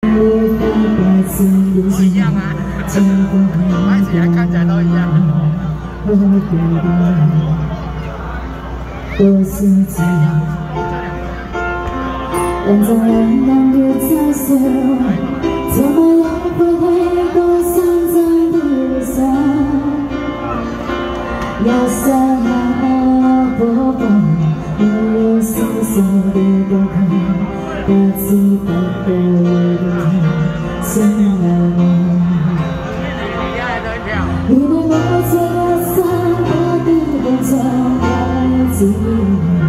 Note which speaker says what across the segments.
Speaker 1: 不一样啊，拍起来看起来都一样。
Speaker 2: 我是这样，人在人間的彩色，怎麼樣會睇到散在地上？要什麼波波，沒有絲絲的波可，把自把的心難忘。你們我這個散播的人生愛自由。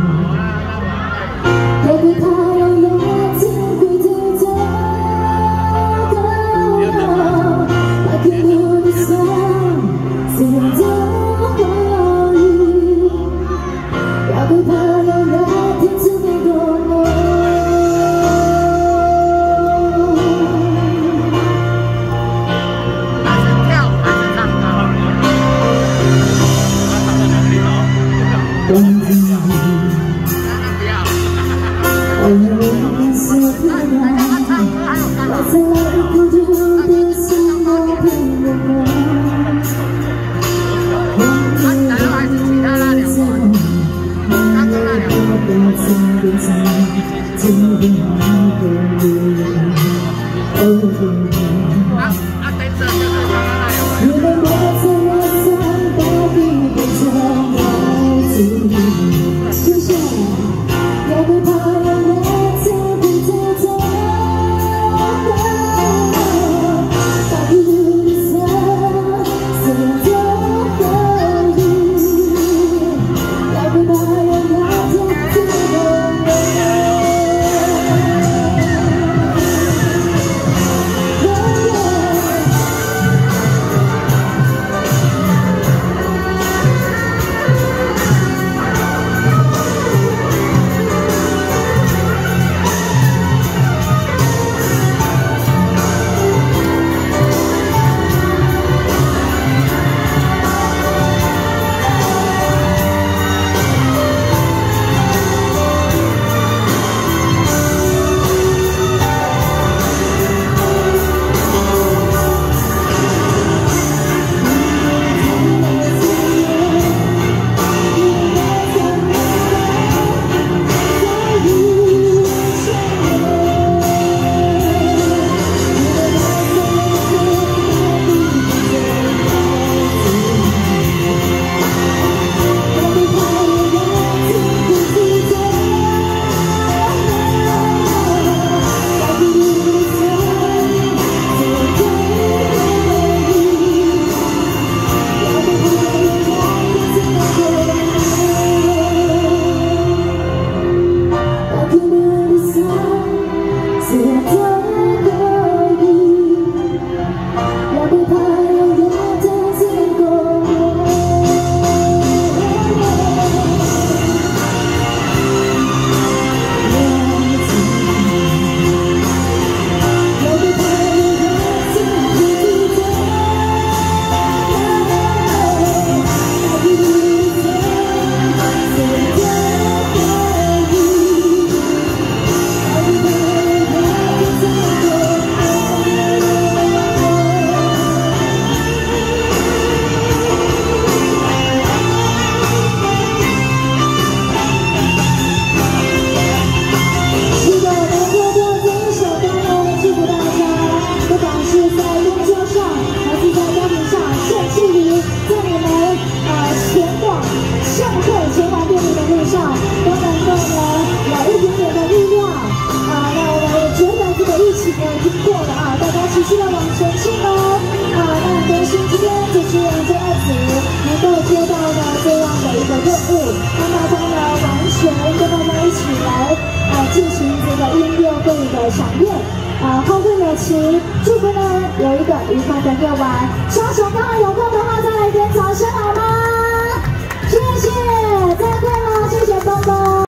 Speaker 3: 响应，后会有期，祝福呢有一个愉快的夜晚。双手刚好有空的话，再来一点掌声好吗？谢谢，再见了，谢谢东东。